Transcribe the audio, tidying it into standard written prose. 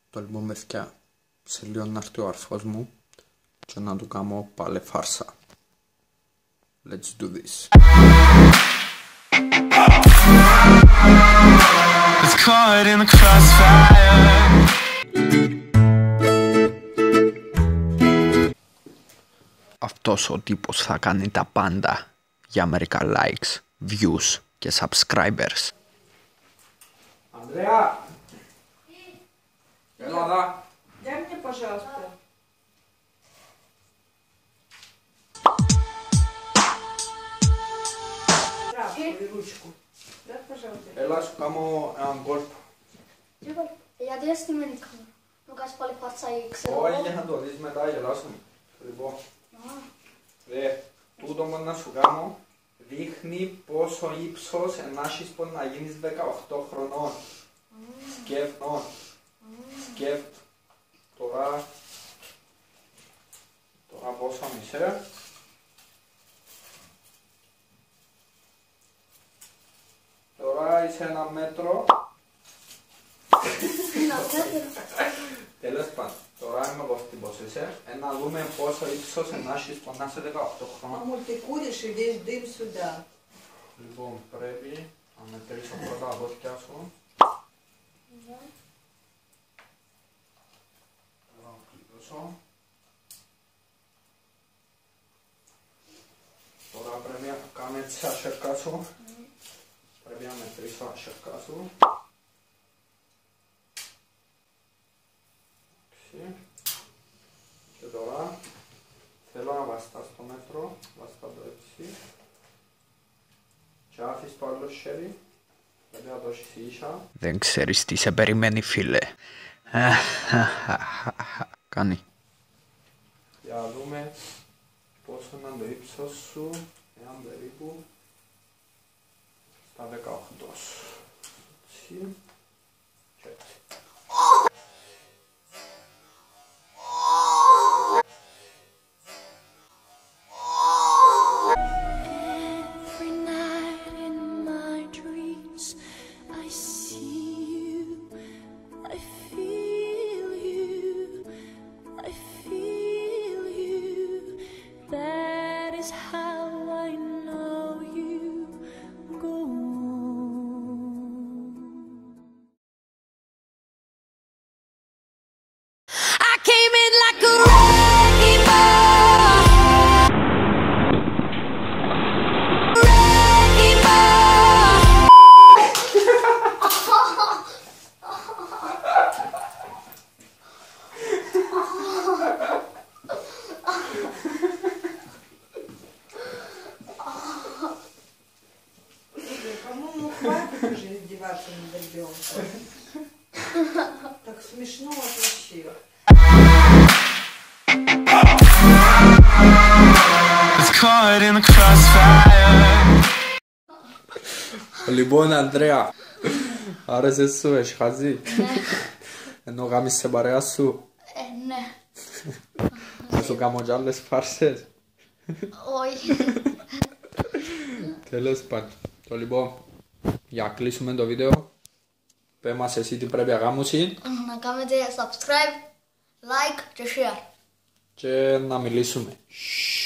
Το λοιπόν παιδιά, σε λίγο να έρθει ο αρφός μου και να του κάνω πάλι φάρσα. Let's do this. It's caught in the crossfire. Αυτός ο τύπος θα κάνει τα πάντα για μερικά likes, views και subscribers. Ανδρέα! Έλα εδώ! Дай мне, пожалуйста. Ручку. Дай, пожалуйста. Έλα σου κάνω έναν κόλπο. Γιατί δεν σημαίνει κάμερα. Μου κάνεις πάλι φάρτσα ή ξέρω. Όχι, για να το δεις μετά, γελάσαμε. Λοιπόν, τούτο μόνο να σου κάνω δείχνει πόσο ύψος ενάχεις πως να γίνεις 18 χρονών. Σκέφτον. Τώρα πόσο μισέ. Τώρα είσαι 1 μέτρο. Τέλος πάντων, τώρα είμαι εγώ στην πως είσαι. Να δούμε πόσο ύψος ενάχεις πως να είσαι 18 χρονών. Мамуль, ты куришь и весь дым сюда. Λοιπόν, πρέπει να μετρήσω πρώτα τα δόντια σου. Τώρα να κλειτώσω. Τώρα πρέπει να κάνω έτσι τα σέρκα σου. Πρέπει να μετρήσω τα σέρκα σου. Και τώρα θέλω να βαστάς το μέτρο, βαστά το έτσι. Και άφης το άλλο χέρι, πρέπει να το έχεις ίσα. Δεν ξέρεις τι σε περιμένει φίλε. Κάνει. Για να δούμε πόσο είναι το ύψος σου, εάν περίπου στα 18 σου. Έτσι. Και έτσι. Хватит уже издеваться над ребенком. Так смешно вообще. It's caught in the crossfire. Λοιπόν, Ανδρέα, άρεσε σου, έχει χαζεί. Ενώ γάμεις σε παρέα σου. Ναι. Θα σου κάνω κι άλλες φάρσες. Όχι. Τέλος πάντων. Το λοιπόν, για να κλείσουμε το βίντεο, πες μας εσύ τι πρέπει να κάνουμε. Να κάνετε subscribe, like και share. Και να μιλήσουμε.